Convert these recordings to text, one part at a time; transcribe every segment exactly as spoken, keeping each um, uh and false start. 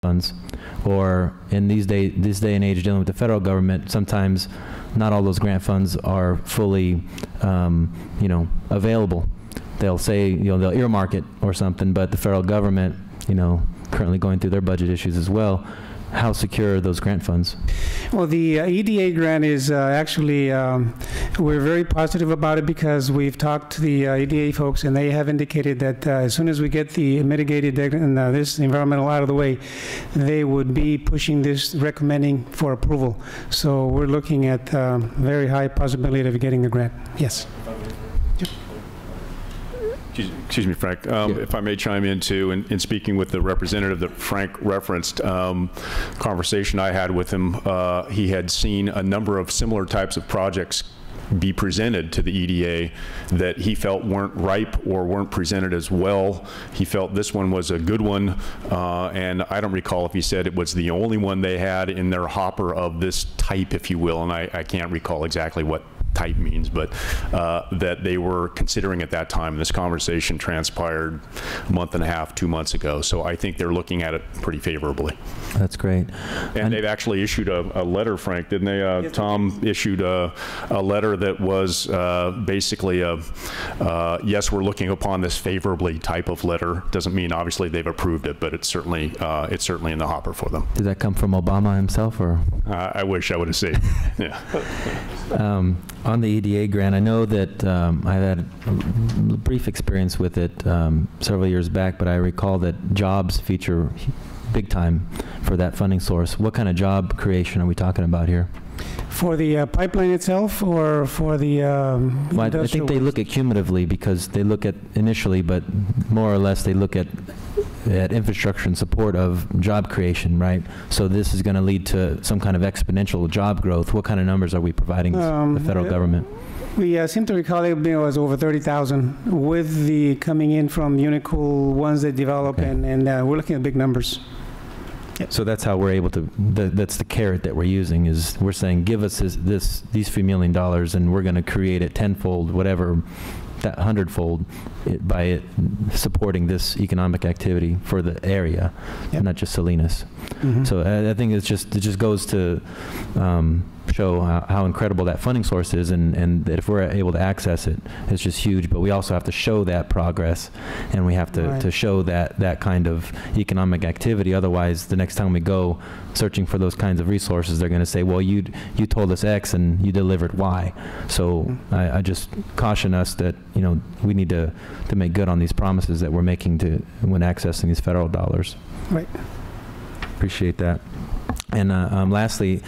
funds, or in these day this day and age dealing with the federal government, sometimes not all those grant funds are fully, um, you know, available. They'll say, you know, they'll earmark it or something, but the federal government, you know, currently going through their budget issues as well. How secure are those grant funds? Well, the uh, E D A grant is uh, actually, um, we're very positive about it because we've talked to the uh, E D A folks, and they have indicated that uh, as soon as we get the mitigated and uh, this environmental out of the way, they would be pushing this, recommending for approval. So we're looking at um, very high possibility of getting the grant. Yes. Excuse me, Frank, um, yeah. If I may chime in too, in, in speaking with the representative that Frank referenced, um, conversation I had with him, uh, he had seen a number of similar types of projects be presented to the E D A that he felt weren't ripe or weren't presented as well. He felt this one was a good one, uh, and I don't recall if he said it was the only one they had in their hopper of this type, if you will, and I, I can't recall exactly what type means, but uh, that they were considering at that time. This conversation transpired a month and a half, two months ago, so I think they're looking at it pretty favorably. That's great. And, and they've actually issued a, a letter, Frank, didn't they? Uh, yes, Tom they issued a, a letter that was uh, basically a, uh, yes, we're looking upon this favorably type of letter. Doesn't mean obviously they've approved it, but it's certainly uh, it's certainly in the hopper for them. Did that come from Obama himself, or? Uh, I wish I would have seen. Yeah. Um, on the E D A grant, I know that um, I've had a brief experience with it um, several years back, but I recall that jobs feature big time for that funding source. What kind of job creation are we talking about here? For the uh, pipeline itself, or for the um, well, I think they look at cumulatively, because they look at initially, but more or less they look at at infrastructure and support of job creation, right? So this is going to lead to some kind of exponential job growth. What kind of numbers are we providing um, the federal uh, government? We uh, seem to recall it was over thirty thousand with the coming in from Unicool ones they develop, okay. and, and uh, we're looking at big numbers. Yep. So that's how we're able to, the, that's the carrot that we're using, is we're saying, give us this, this these few million dollars and we're going to create it tenfold, whatever, that hundredfold it, by it supporting this economic activity for the area, yep. not just Salinas. Mm-hmm. So I, I think it's just, it just goes to um, show how, how incredible that funding source is, and, and that if we're able to access it, it's just huge. But we also have to show that progress, and we have to, right. to show that, that kind of economic activity. Otherwise, the next time we go searching for those kinds of resources, they're going to say, well, you you told us X and you delivered Y. So mm-hmm. I, I just caution us that, you know, we need to, to make good on these promises that we're making to when accessing these federal dollars. Right. Appreciate that. And uh, um, lastly,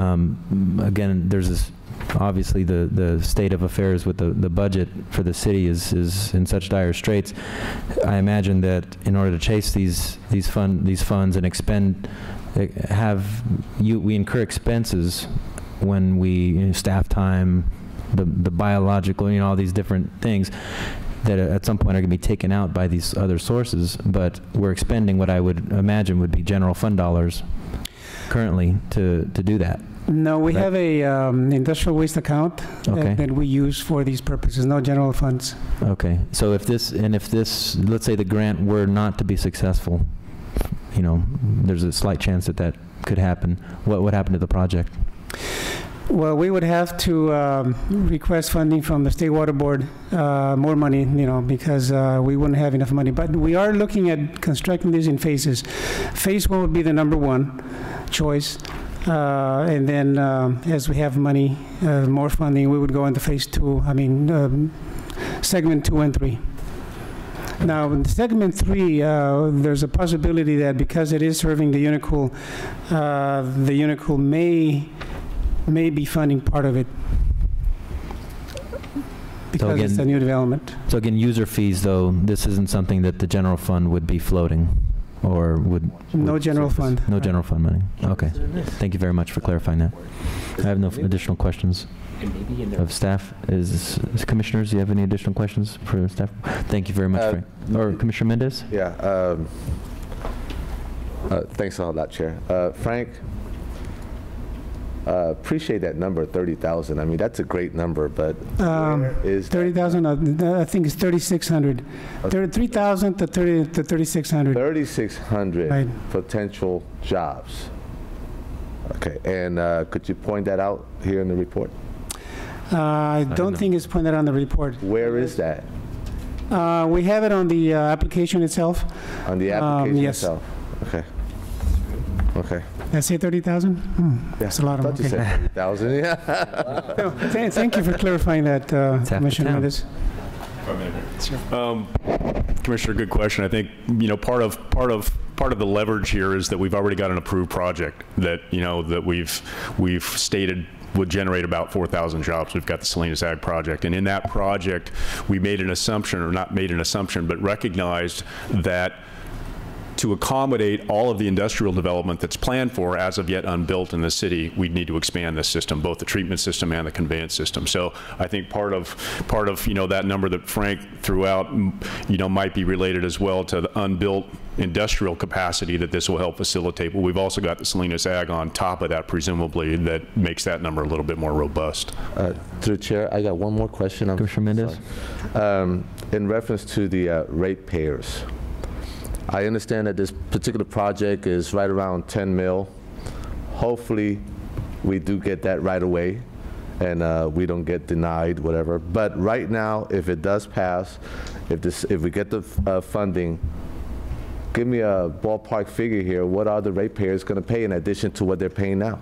um, again, there's this, obviously the, the state of affairs with the, the budget for the city is, is in such dire straits. I imagine that in order to chase these these fund these funds and expend, have you we incur expenses when we, you know, staff time, the the biological, you know, all these different things that at some point are going to be taken out by these other sources, but we're expending what I would imagine would be general fund dollars currently to, to do that. No, we that have a um, industrial waste account okay. that, that we use for these purposes, no general funds. Okay, so if this, and if this, let's say the grant were not to be successful, you know, there's a slight chance that that could happen, what would happen to the project? Well, we would have to um, request funding from the State Water Board, uh, more money, you know, because uh, we wouldn't have enough money. But we are looking at constructing this in phases. Phase one would be the number one choice. Uh, and then um, as we have money, uh, more funding, we would go into phase two, I mean, um, segment two and three. Now, in segment three, uh, there's a possibility that because it is serving the Unicool, uh, the Unicool may may be funding part of it because so again, it's a new development. So again, user fees, though, this isn't something that the general fund would be floating, or would... No would general surface. fund. No right. general fund money. Okay. Thank you very much for clarifying that. I have no additional questions of staff. Is, is commissioners, do you have any additional questions for staff? Thank you very much. Uh, Frank. Or Commissioner Mendez? Yeah. Um, uh, thanks a lot, Chair. Uh, Frank, Uh, appreciate that number, thirty thousand. I mean, that's a great number, but Um, where is thirty thousand, uh, I think it's thirty-six hundred. three thousand to thirty to thirty-six hundred. thirty-six hundred Right. potential jobs? Okay, and uh, could you point that out here in the report? Uh, I don't think it's pointed on the report. Where is that? Uh, We have it on the uh, application itself. On the Um, application yes. itself? Okay. Okay. Did I say thirty thousand? Hmm, that's a lot of, I thought you okay. said thirty thousand, yeah. So, th- Thank you for clarifying that, uh, half the Commissioner town. Mendez. Um, Commissioner, good question. I think, you know, part of, part of, part of the leverage here is that we've already got an approved project that, you know, that we've, we've stated would generate about four thousand jobs. We've got the Salinas Ag project. And in that project, we made an assumption, or not made an assumption, but recognized that to accommodate all of the industrial development that's planned for, as of yet unbuilt in the city, we'd need to expand this system, both the treatment system and the conveyance system. So I think part of, part of, you know, that number that Frank threw out, you know, might be related as well to the unbuilt industrial capacity that this will help facilitate. But we've also got the Salinas Ag on top of that, presumably, that makes that number a little bit more robust. Uh, Through the chair, I got one more question. I'm Commissioner Mendez? sorry. Um, in reference to the uh, ratepayers, I understand that this particular project is right around ten mil. Hopefully, we do get that right away, and uh, we don't get denied, whatever. But right now, if it does pass, if this, if we get the uh, funding, give me a ballpark figure here. What are the ratepayers going to pay in addition to what they're paying now?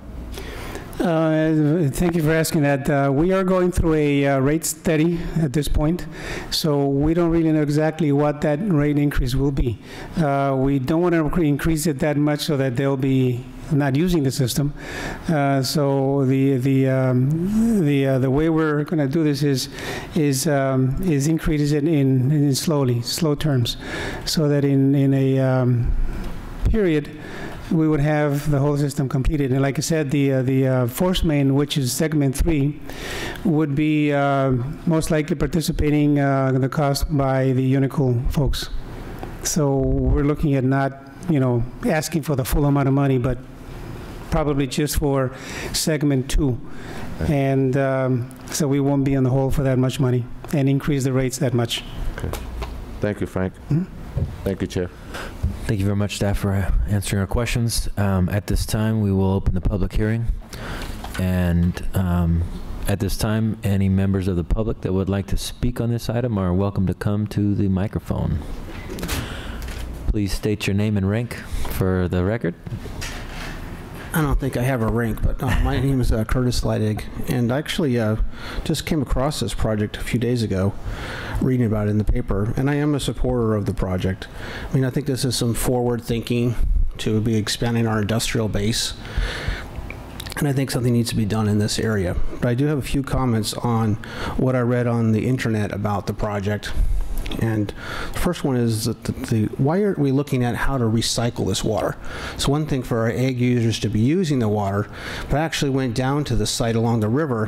Uh, Thank you for asking that. Uh, We are going through a uh, rate study at this point, so we don't really know exactly what that rate increase will be. Uh, We don't want to increase it that much so that they'll be not using the system. Uh, So the the um, the uh, the way we're going to do this is is um, is increase it in, in slowly, slow terms, so that in in a um, period, we would have the whole system completed. And like I said, the uh, the uh, force main, which is segment three, would be uh, most likely participating uh, in the cost by the Unicool folks. So we're looking at not, you know, asking for the full amount of money, but probably just for segment two. And um, so we won't be on the hole for that much money and increase the rates that much. Okay. Thank you, Frank. Mhm. Thank you, Chair. Thank you very much, staff, for uh, answering our questions. Um, At this time, we will open the public hearing. And um, at this time, any members of the public that would like to speak on this item are welcome to come to the microphone. Please state your name and rank for the record. I don't think I have a rank, but uh, my name is uh, Curtis Leidig, and I actually uh, just came across this project a few days ago, reading about it in the paper, and I am a supporter of the project. I mean, I think this is some forward thinking to be expanding our industrial base, and I think something needs to be done in this area. But I do have a few comments on what I read on the internet about the project. And the first one is that the, the, why aren't we looking at how to recycle this water? It's one thing for our ag users to be using the water, but I actually went down to the site along the river,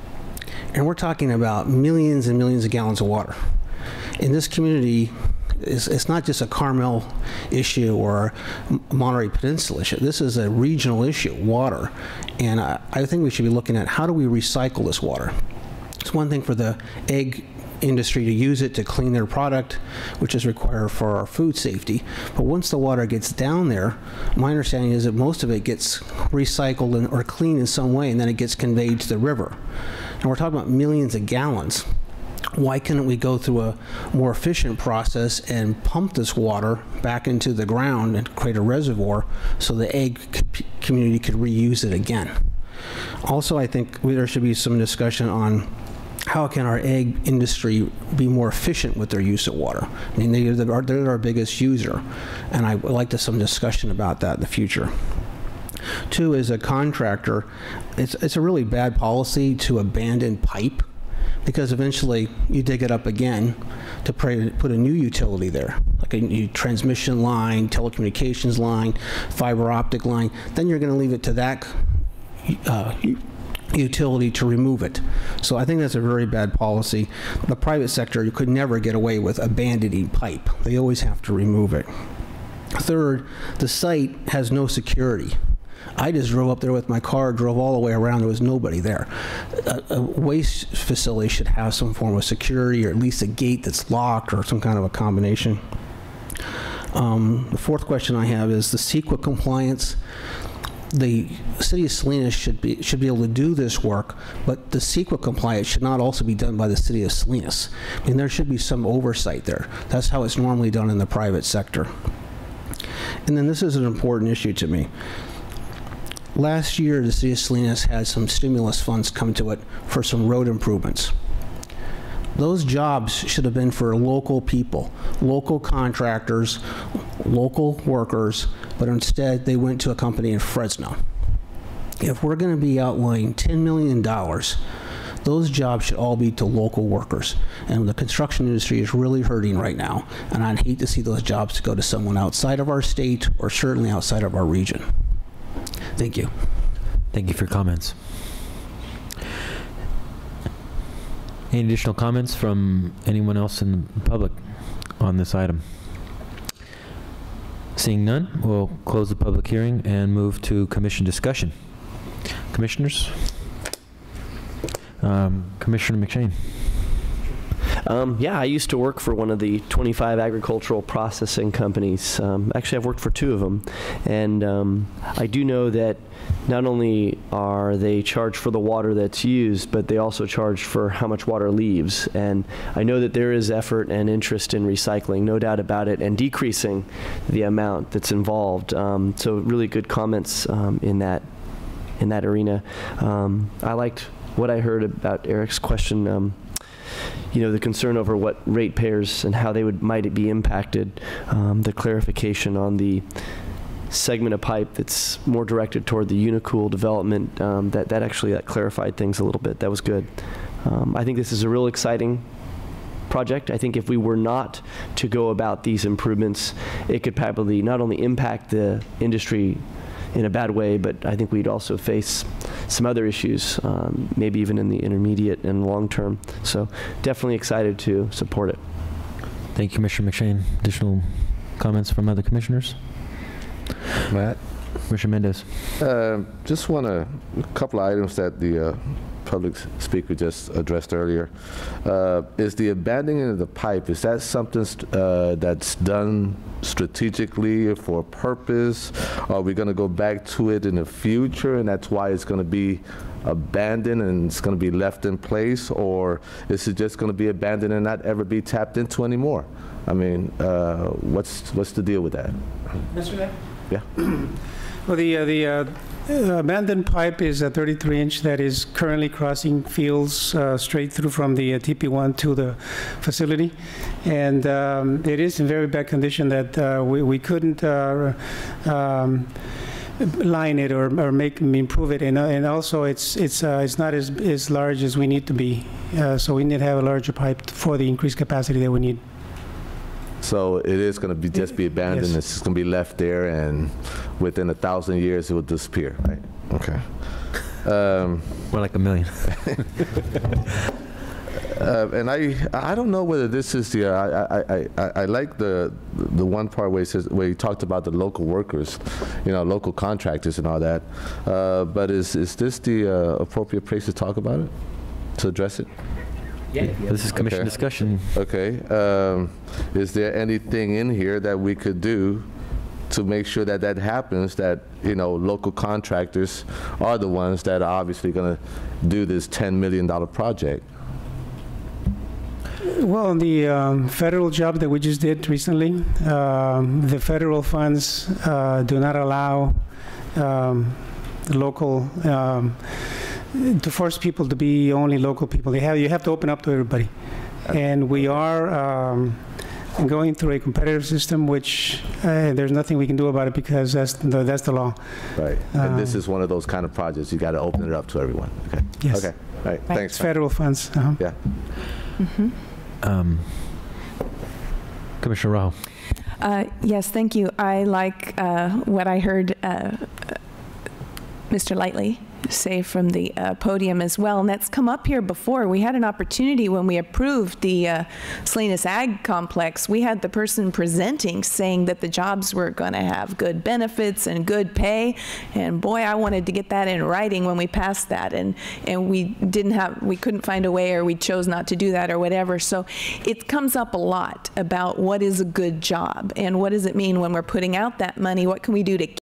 and we're talking about millions and millions of gallons of water. In this community, it's, it's not just a Carmel issue or a Monterey Peninsula issue. This is a regional issue, water. And I, I think we should be looking at how do we recycle this water. It's one thing for the egg industry to use it to clean their product, which is required for our food safety. But once the water gets down there, my understanding is that most of it gets recycled and, or cleaned in some way, and then it gets conveyed to the river. And we're talking about millions of gallons. Why couldn't we go through a more efficient process and pump this water back into the ground and create a reservoir so the egg community could reuse it again? Also, I think there should be some discussion on how can our egg industry be more efficient with their use of water? I mean, they, they're, they're our biggest user, and I would like to some discussion about that in the future. Two, as a contractor, it's, it's a really bad policy to abandon pipe, because eventually you dig it up again to pray, put a new utility there, like a new transmission line, telecommunications line, fiber optic line. Then you're going to leave it to that uh, utility to remove it. So I think that's a very bad policy. The private sector, you could never get away with abandoning pipe. They always have to remove it. Third, the site has no security. I just drove up there with my car, drove all the way around. There was nobody there. A, a waste facility should have some form of security, or at least a gate that's locked, or some kind of a combination. Um, the fourth question I have is the CEQA compliance. The city of Salinas should be should be able to do this work, but the CEQA compliance should not also be done by the city of Salinas. I mean, there should be some oversight there. That's how it's normally done in the private sector. And then this is an important issue to me. Last year, the city of Salinas had some stimulus funds come to it for some road improvements. Those jobs should have been for local people, local contractors, local workers, but instead they went to a company in Fresno. If we're going to be outlaying ten million dollars, those jobs should all be to local workers. And the construction industry is really hurting right now, and I'd hate to see those jobs go to someone outside of our state, or certainly outside of our region. Thank you. Thank you for your comments. Any additional comments from anyone else in the public on this item? Seeing none, we'll close the public hearing and move to commission discussion. Commissioners? Um, Commissioner McShane. Um, yeah, I used to work for one of the twenty-five agricultural processing companies. Um, actually, I've worked for two of them. And um, I do know that not only are they charged for the water that's used, but they also charge for how much water leaves. And I know that there is effort and interest in recycling, no doubt about it, and decreasing the amount that's involved. Um, so really good comments um, in that in that arena. Um, I liked what I heard about Eric's question. Um, you know, the concern over what ratepayers and how they would might be impacted, um, the clarification on the segment of pipe that's more directed toward the Unicool development, um, that, that actually that clarified things a little bit. That was good. Um, I think this is a real exciting project. I think if we were not to go about these improvements, it could probably not only impact the industry in a bad way, but I think we'd also face some other issues, um, maybe even in the intermediate and long term. So definitely excited to support it. Thank you, Commissioner McShane. Additional comments from other commissioners? Matt? Commissioner Mendez. Uh, just want to, a couple of items that the uh, public speaker just addressed earlier. Uh, is the abandoning of the pipe, is that something uh, that's done strategically for a purpose? Are we going to go back to it in the future, and that's why it's going to be abandoned and it's going to be left in place? Or is it just going to be abandoned and not ever be tapped into anymore? I mean, uh, what's what's the deal with that? Mister Mayor? Yeah. Well, the uh, the uh, abandoned pipe is a thirty-three inch that is currently crossing fields uh, straight through from the uh, T P one to the facility, and um, it is in very bad condition that uh, we we couldn't uh, um, line it or, or make improve it, and uh, and also it's it's uh, it's not as as large as we need to be, uh, so we need to have a larger pipe for the increased capacity that we need. So it is going to be just be abandoned. Yes. It's just going to be left there, and within a thousand years it will disappear, right? Okay. Um, More like a million. uh, and I I don't know whether this is the uh, I, I I I like the the one part where he says where he talked about the local workers, you know, local contractors and all that. Uh, but is is this the uh, appropriate place to talk about it, to address it? Yeah. This is commission Okay. discussion. Okay. Um, is there anything in here that we could do to make sure that that happens, that, you know, local contractors are the ones that are obviously going to do this ten million dollar project? Well, the um, federal job that we just did recently, um, the federal funds uh, do not allow um, the local um, to force people to be only local people. They have you have to open up to everybody, and we are um, going through a competitive system, which uh, there's nothing we can do about it because that's the, that's the law. Right. And this Um, is one of those kind of projects you got to open it up to everyone. Okay. Yes. Okay. All right. Thanks. It's federal funds. Uh-huh. Yeah. Mm-hmm. Um, Commissioner Rajo. Uh, yes, thank you. I like uh, what I heard uh, Mister Lightly say from the uh, podium as well, and that's come up here before. We had an opportunity when we approved the uh, Salinas Ag Complex. We had the person presenting saying that the jobs were going to have good benefits and good pay, and boy, I wanted to get that in writing when we passed that, and and we didn't have, we couldn't find a way, or we chose not to do that, or whatever. So it comes up a lot about what is a good job and what does it mean when we're putting out that money. What can we do to